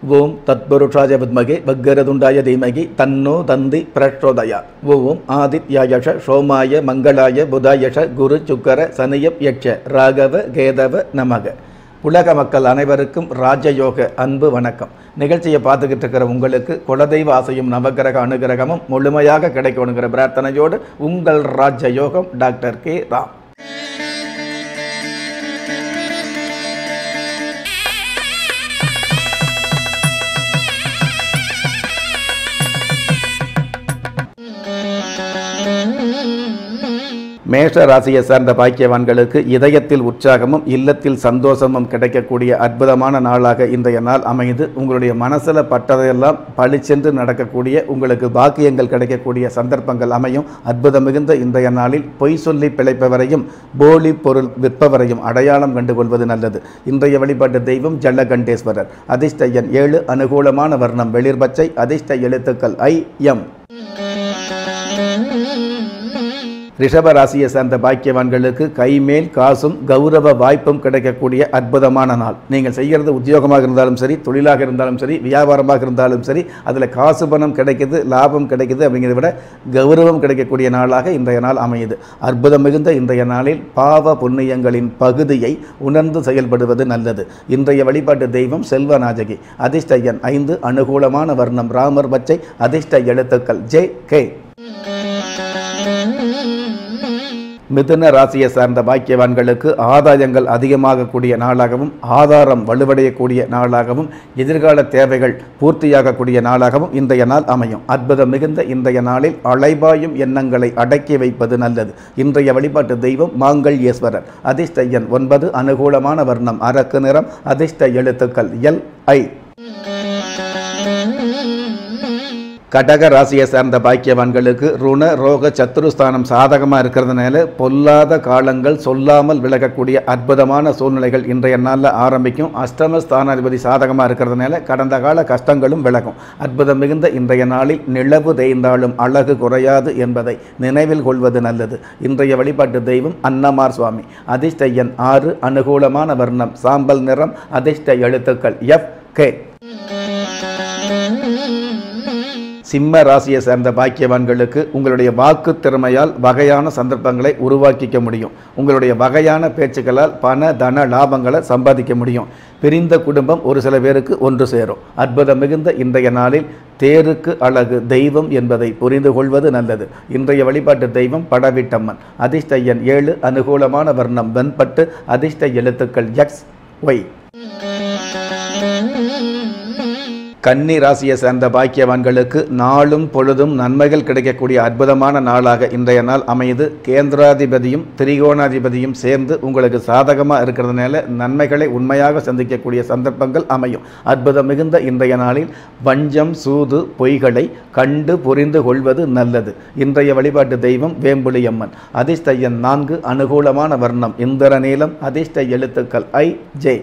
ஓம் தத்புருஷாய வித்மகே வக்கரதுண்டாய தீமகி தன்னோ தந்தி பிரச்சோதயா. ஓம் ஆதித்யாயஷ சோமாய மங்களாய புதாயஷ குரு சுக்கர சனியப் யட்ச ராகவ கேதவ நமக. உலக மக்கள் அனைவருக்கும் ராஜயோக அன்பு வணக்கம். நிகழ்ச்சியை பார்த்துக்கிட்டு இருக்கிற உங்களுக்கு குலதெய்வ ஆசையும் நவகிரக அனுகிரகமும் முழுமையாக கிடைக்கணுங்கிற பிரார்த்தனையோடு உங்கள் ராஜயோகம் டாக்டர் கே ராம். மேஷ ராசியை சார்ந்த பாக்கியவான்களுக்கு இதயத்தில் உற்சாகமும் இல்லத்தில் சந்தோஷமும் கிடைக்கக்கூடிய அற்புதமான நாளாக இன்றைய நாள் அமைந்து உங்களுடைய மனசில் பட்டதையெல்லாம் பளிச்சென்று நடக்கக்கூடிய உங்களுக்கு பாக்கியங்கள் கிடைக்கக்கூடிய சந்தர்ப்பங்கள் அமையும். அற்புதம் மிகுந்த இன்றைய நாளில் பொய் சொல்லி பிழைப்பவரையும் போலி பொருள் விற்பவரையும் அடையாளம் கண்டுகொள்வது நல்லது. இன்றைய வழிபாட்டு தெய்வம் ஜலகண்டேஸ்வரர். அதிர்ஷ்ட எண் 7, அனுகூலமான வர்ணம் வெளிர் பச்சை, அதிர்ஷ்ட எழுத்துக்கள் I, M. ரிஷப ராசியை சார்ந்த பாக்கியவான்களுக்கு கைமேல் காசும் கௌரவ வாய்ப்பும் கிடைக்கக்கூடிய அற்புதமான நாள். நீங்கள் செய்கிறது உத்தியோகமாக இருந்தாலும் சரி, தொழிலாக இருந்தாலும் சரி, வியாபாரமாக இருந்தாலும் சரி, அதில் காசு பணம் கிடைக்குது, லாபம் கிடைக்குது, அப்படிங்கிறத விட கௌரவம் கிடைக்கக்கூடிய நாளாக இன்றைய நாள் அமையுது. அற்புதம் மிகுந்த இன்றைய நாளில் பாவ புண்ணியங்களின் பகுதியை உணர்ந்து செயல்படுவது நல்லது. இன்றைய வழிபாட்டு தெய்வம் செல்வநாயகி. அதிர்ஷ்ட எண் 5, அனுகூலமான வர்ணம் ராமர் பச்சை, அதிர்ஷ்ட எழுத்துக்கள் J, K. மிதுன ராசியை சார்ந்த பாக்கியவான்களுக்கு ஆதாயங்கள் அதிகமாகக்கூடிய நாளாகவும் ஆதாரம் வலுவடையக்கூடிய நாளாகவும் எதிர்கால தேவைகள் பூர்த்தியாகக்கூடிய நாளாகவும் இன்றைய நாள் அமையும். அற்புதம் மிகுந்த இன்றைய நாளில் அலைபாயும் எண்ணங்களை அடக்கி வைப்பது நல்லது. இன்றைய வழிபாட்டு தெய்வம் மாங்கல்யேஸ்வரர். அதிர்ஷ்ட எண் 9, அனுகூலமான வர்ணம் அரக்கு நிறம், அதிர்ஷ்ட எழுத்துக்கள் L, I. கடக ராசியை சார்ந்த பாக்கியவான்களுக்கு ருண ரோக சத்துருஸ்தானம் சாதகமாக இருக்கிறதுனால பொல்லாத காலங்கள் சொல்லாமல் விலகக்கூடிய அற்புதமான சூழ்நிலைகள் இன்றைய நாளில் ஆரம்பிக்கும். அஷ்டம ஸ்தானாதிபதி சாதகமாக இருக்கிறதுனால கடந்த கால கஷ்டங்களும் விலகும். அற்புதம் மிகுந்த இன்றைய நாளில் நிலவு தேய்ந்தாலும் அழகு குறையாது என்பதை நினைவில் கொள்வது நல்லது. இன்றைய வழிபாட்டு தெய்வம் அன்னமார் சுவாமி. அதிர்ஷ்ட எண் 6, அனுகூலமான வர்ணம் சாம்பல் நிறம், அதிர்ஷ்ட எழுத்துக்கள் F, K. சிம்ம ராசியை சேர்ந்த பாக்கியவான்களுக்கு உங்களுடைய வாக்கு திறமையால் வகையான சந்தர்ப்பங்களை உருவாக்கிக்க முடியும். உங்களுடைய வகையான பேச்சுக்களால் பண தன லாபங்களை சம்பாதிக்க முடியும். பிரிந்த குடும்பம் ஒரு சில பேருக்கு ஒன்று சேரும். அற்புதம் மிகுந்த இன்றைய நாளில் தேருக்கு அழகு தெய்வம் என்பதை புரிந்து கொள்வது நல்லது. இன்றைய வழிபாட்டு தெய்வம் படவிட்டம்மன். அதிர்ஷ்ட எண் 7, அனுகூலமான வர்ணம் வெண்பட்டு, அதிர்ஷ்ட எழுத்துக்கள் X, Y. கன்னி ராசியை சேர்ந்த பாக்கியவான்களுக்கு நாளும் பொழுதும் நன்மைகள் கிடைக்கக்கூடிய அற்புதமான நாளாக இன்றைய நாள் அமையுது. கேந்திராதிபதியும் திரிகோணாதிபதியும் சேர்ந்து உங்களுக்கு சாதகமாக இருக்கிறதுனால நன்மைகளை உண்மையாக சந்திக்கக்கூடிய சந்தர்ப்பங்கள் அமையும். அற்புதம் மிகுந்த இன்றைய நாளில் வஞ்சம் சூது பொய்களை கண்டு புரிந்து கொள்வது நல்லது. இன்றைய வழிபாட்டு தெய்வம் வேம்புலியம்மன். அதிர்ஷ்ட எண் 4, அனுகூலமான வர்ணம் இந்திர நீலம், அதிர்ஷ்ட எழுத்துக்கள் I, J.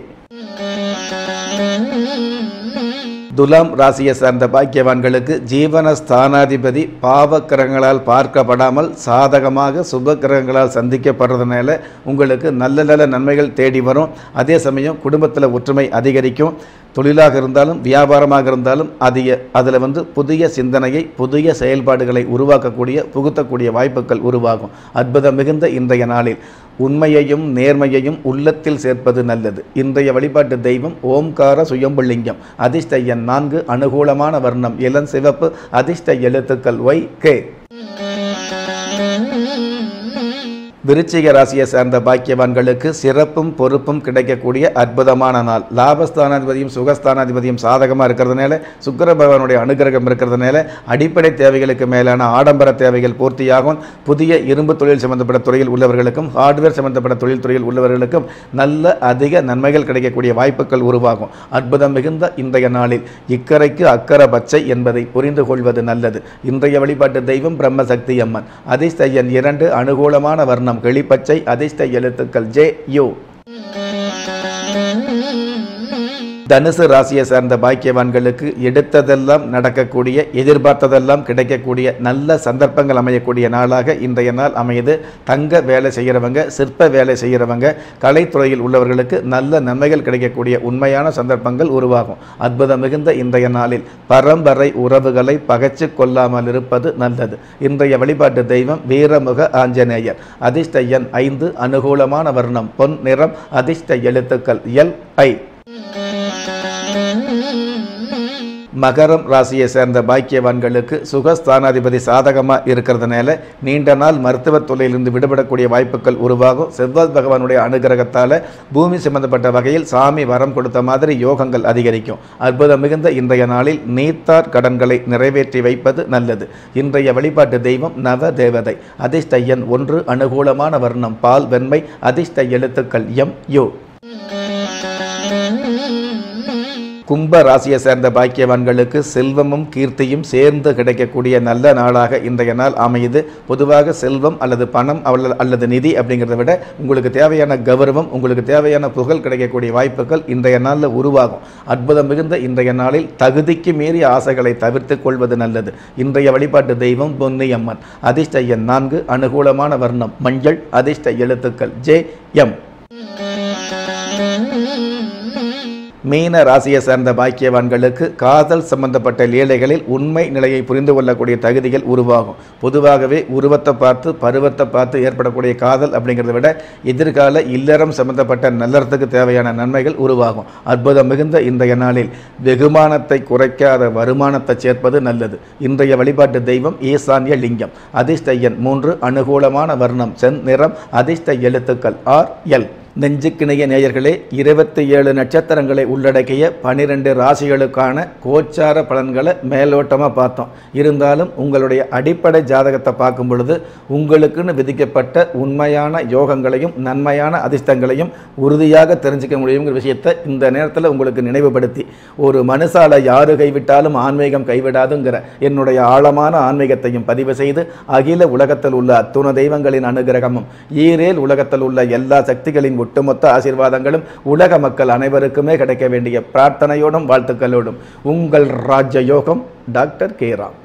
துலாம் ராசியை சார்ந்த பாக்கியவான்களுக்கு ஜீவனஸ்தானாதிபதி பாவ கிரகங்களால் பார்க்கப்படாமல் சாதகமாக சுப கிரகங்களால் சந்திக்கப்படுறதுனால உங்களுக்கு நல்ல நல்ல நன்மைகள் தேடி வரும். அதே சமயம் குடும்பத்தில் ஒற்றுமை அதிகரிக்கும். தொழிலாக இருந்தாலும் வியாபாரமாக இருந்தாலும் அதில் புதிய சிந்தனையை புதிய செயல்பாடுகளை உருவாக்கக்கூடிய புகுத்தக்கூடிய வாய்ப்புகள் உருவாகும். அற்புதம் மிகுந்த இன்றைய நாளில் உண்மையையும் நேர்மையையும் உள்ளத்தில் சேர்ப்பது நல்லது. இன்றைய வழிபாட்டு தெய்வம் ஓம்கார சுயம்புலிங்கம். அதிர்ஷ்ட எண் 4, அனுகூலமான வர்ணம் இளம் சிவப்பு, அதிர்ஷ்ட எழுத்துக்கள் Y, K. விருச்சிக ராசியை சார்ந்த பாக்கியவான்களுக்கு சிறப்பும் பொறுப்பும் கிடைக்கக்கூடிய அற்புதமான நாள். லாபஸ்தானாதிபதியும் சுகஸ்தானாதிபதியும் சாதகமாக இருக்கிறதுனால சுக்கிர பகவானுடைய அனுகிரகம் இருக்கிறதுனால அடிப்படை தேவைகளுக்கு மேலான ஆடம்பர தேவைகள் பூர்த்தியாகும். புதிய இரும்பு தொழில் சம்பந்தப்பட்ட துறையில் உள்ளவர்களுக்கும் ஹார்ட்வேர் சம்பந்தப்பட்ட தொழில் துறையில் உள்ளவர்களுக்கும் நல்ல அதிக நன்மைகள் கிடைக்கக்கூடிய வாய்ப்புகள் உருவாகும். அற்புதம் மிகுந்த இன்றைய நாளில் இக்கரைக்கு அக்கறை பச்சை என்பதை புரிந்து கொள்வது நல்லது. இன்றைய வழிபாட்டு தெய்வம் பிரம்மசக்தி அம்மன். அதிர்ஷ்ட எண் 2, அனுகூலமான வர்ணம் கிளிப்பச்சை, அதிர்ஷ்ட எழுத்துக்கள் J, U. தனுசு ராசியை சார்ந்த பாக்கியவான்களுக்கு எடுத்ததெல்லாம் நடக்கக்கூடிய, எதிர்பார்த்ததெல்லாம் கிடைக்கக்கூடிய நல்ல சந்தர்ப்பங்கள் அமையக்கூடிய நாளாக இன்றைய நாள் அமையுது. தங்க வேலை செய்கிறவங்க, சிற்ப வேலை செய்கிறவங்க, கலைத்துறையில் உள்ளவர்களுக்கு நல்ல நன்மைகள் கிடைக்கக்கூடிய உண்மையான சந்தர்ப்பங்கள் உருவாகும். அற்புதம் மிகுந்த இன்றைய நாளில் பரம்பரை உறவுகளை பகைச்சு கொள்ளாமல் இருப்பது நல்லது. இன்றைய வழிபாட்டு தெய்வம் வீரமுக ஆஞ்சநேயர். அதிர்ஷ்ட எண் 5, அனுகூலமான வர்ணம் பொன் நிறம், அதிர்ஷ்ட எழுத்துக்கள் LI. மகரம் ராசியை சேர்ந்த பாக்கியவான்களுக்கு சுகஸ்தானாதிபதி சாதகமாக இருக்கிறதுனால நீண்ட நாள் மருத்துவ தொழிலிருந்து விடுபடக்கூடிய வாய்ப்புகள் உருவாகும். செவ்வாய் பகவானுடைய அனுகிரகத்தால் பூமி சம்பந்தப்பட்ட வகையில் சாமி வரம் கொடுத்த மாதிரி யோகங்கள் அதிகரிக்கும். அற்புதம் மிகுந்த இன்றைய நாளில் நீத்தார் கடன்களை நிறைவேற்றி வைப்பது நல்லது. இன்றைய வழிபாட்டு தெய்வம் நவ தேவதை. அதிர்ஷ்ட எண் 1, அனுகூலமான வர்ணம் பால் வெண்மை, அதிர்ஷ்ட எழுத்துக்கள் MU. கும்ப ராசியை சேர்ந்த பாக்கியவான்களுக்கு செல்வமும் கீர்த்தியும் சேர்ந்து கிடைக்கக்கூடிய நல்ல நாளாக இன்றைய நாள் அமையுது. பொதுவாக செல்வம் அல்லது பணம் அல்லது நிதி அப்படிங்கிறத விட உங்களுக்கு தேவையான கௌரவம், உங்களுக்கு தேவையான புகழ் கிடைக்கக்கூடிய வாய்ப்புகள் இன்றைய நாளில் உருவாகும். அற்புதம் மிகுந்த இன்றைய நாளில் தகுதிக்கு மீறிய ஆசைகளை தவிர்த்து கொள்வது நல்லது. இன்றைய வழிபாட்டு தெய்வம் பொன்னியம்மன். அதிர்ஷ்ட எண் 4, அனுகூலமான வர்ணம் மஞ்சள், அதிர்ஷ்ட எழுத்துக்கள் JM. மீன ராசியை சார்ந்த பாக்கியவான்களுக்கு காதல் சம்பந்தப்பட்ட லீலைகளில் உண்மை நிலையை புரிந்து கொள்ளக்கூடிய தகுதிகள் உருவாகும். பொதுவாகவே உருவத்தை பார்த்து பருவத்தை பார்த்து ஏற்படக்கூடிய காதல் அப்படிங்கிறத விட எதிர்கால இல்லறம் சம்பந்தப்பட்ட நல்லறத்துக்கு தேவையான நன்மைகள் உருவாகும். அற்புதம் மிகுந்த இன்றைய நாளில் வெகுமானத்தை குறைக்காத வருமானத்தை சேர்ப்பது நல்லது. இன்றைய வழிபாட்டு தெய்வம் ஈசான்ய லிங்கம். அதிர்ஷ்ட எண் 3, அனுகூலமான வர்ணம் செந் நிறம், அதிர்ஷ்ட எழுத்துக்கள் RL. நெஞ்சுக்கிணைய நேயர்களே, 27 நட்சத்திரங்களை உள்ளடக்கிய 12 ராசிகளுக்கான கோச்சார பலன்களை மேலோட்டமாக பார்த்தோம். இருந்தாலும் உங்களுடைய அடிப்படை ஜாதகத்தை பார்க்கும் பொழுது உங்களுக்குன்னு விதிக்கப்பட்ட உண்மையான யோகங்களையும் நன்மையான அதிர்ஷ்டங்களையும் உறுதியாக தெரிஞ்சிக்க முடியுங்கிற விஷயத்தை இந்த நேரத்தில் உங்களுக்கு நினைவுபடுத்தி, ஒரு மனுஷால யாரு கைவிட்டாலும் ஆன்மீகம் கைவிடாதுங்கிற என்னுடைய ஆழமான ஆன்மீகத்தையும் பதிவு செய்து, அகில உலகத்தில் உள்ள அத்துண தெய்வங்களின் அனுகிரகமும் ஈரேல் உலகத்தில் உள்ள எல்லா சக்திகளின் ஒட்டுமொத்த ஆசீர்வாதங்களும் உலக மக்கள் அனைவருக்குமே கிடைக்க வேண்டிய பிரார்த்தனையோடும் வாழ்த்துக்களோடும் உங்கள் ராஜயோகம் டாக்டர் கே ராம்.